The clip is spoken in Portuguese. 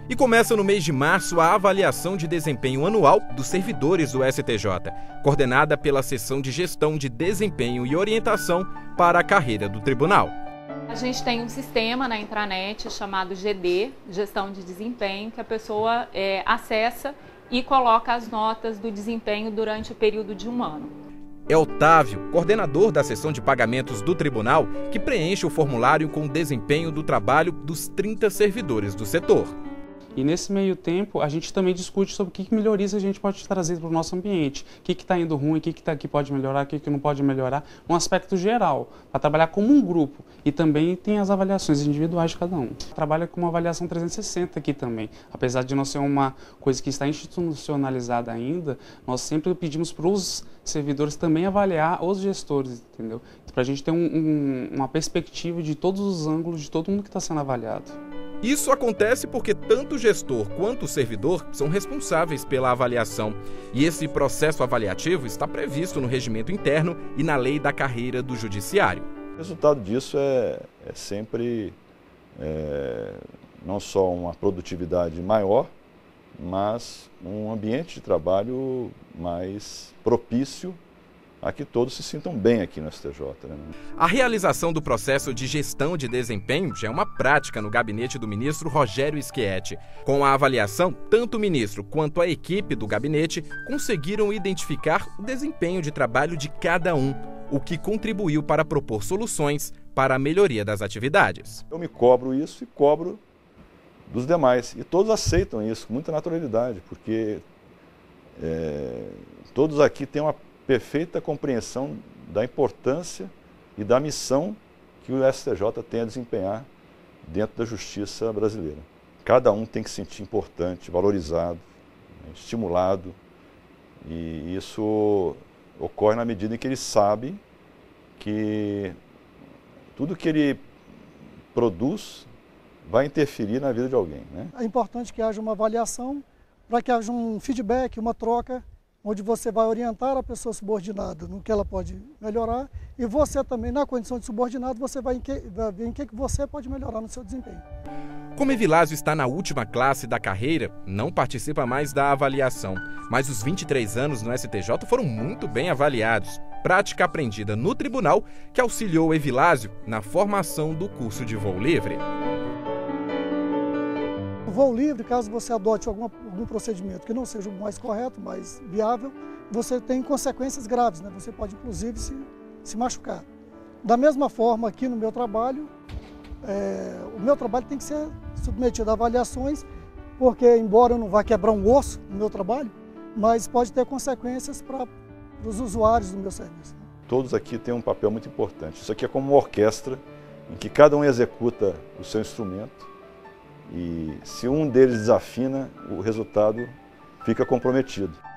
E começa no mês de março a avaliação de desempenho anual dos servidores do STJ, coordenada pela Seção de Gestão de Desempenho e Orientação para a Carreira do Tribunal. A gente tem um sistema na intranet chamado GD, Gestão de Desempenho, que a pessoa acessa e coloca as notas do desempenho durante o período de um ano. É Otávio, coordenador da seção de pagamentos do tribunal, que preenche o formulário com o desempenho do trabalho dos 30 servidores do setor. E nesse meio tempo, a gente também discute sobre que melhorias a gente pode trazer para o nosso ambiente. O que está indo ruim, o que pode melhorar, o que não pode melhorar, um aspecto geral, para trabalhar como um grupo. E também tem as avaliações individuais de cada um. Trabalha com uma avaliação 360 aqui também. Apesar de não ser uma coisa que está institucionalizada ainda, nós sempre pedimos para os servidores também avaliar os gestores, entendeu? Para a gente ter uma perspectiva de todos os ângulos de todo mundo que está sendo avaliado. Isso acontece porque tanto o gestor quanto o servidor são responsáveis pela avaliação. E esse processo avaliativo está previsto no regimento interno e na lei da carreira do judiciário. O resultado disso é sempre não só uma produtividade maior, mas um ambiente de trabalho mais propício a que todos se sintam bem aqui no STJ. Né? A realização do processo de gestão de desempenho já é uma prática no gabinete do ministro Rogério Schietti. Com a avaliação, tanto o ministro quanto a equipe do gabinete conseguiram identificar o desempenho de trabalho de cada um, o que contribuiu para propor soluções para a melhoria das atividades. Eu me cobro isso e cobro dos demais. E todos aceitam isso com muita naturalidade, porque todos aqui têm uma perfeita compreensão da importância e da missão que o STJ tem a desempenhar dentro da justiça brasileira. Cada um tem que se sentir importante, valorizado, estimulado, e isso ocorre na medida em que ele sabe que tudo que ele produz vai interferir na vida de alguém. Né? É importante que haja uma avaliação, para que haja um feedback, uma troca, onde você vai orientar a pessoa subordinada no que ela pode melhorar e você também, na condição de subordinado, você vai ver em que você pode melhorar no seu desempenho. Como Evilásio está na última classe da carreira, não participa mais da avaliação, mas os 23 anos no STJ foram muito bem avaliados. Prática aprendida no tribunal que auxiliou Evilásio na formação do curso de voo livre. O voo livre, caso você adote algum procedimento que não seja o mais correto, mais viável, você tem consequências graves, né? Você pode inclusive se machucar. Da mesma forma, aqui no meu trabalho, o meu trabalho tem que ser submetido a avaliações, porque embora eu não vá quebrar um osso no meu trabalho, mas pode ter consequências para os usuários do meu serviço. Todos aqui têm um papel muito importante. Isso aqui é como uma orquestra, em que cada um executa o seu instrumento, e se um deles desafina, o resultado fica comprometido.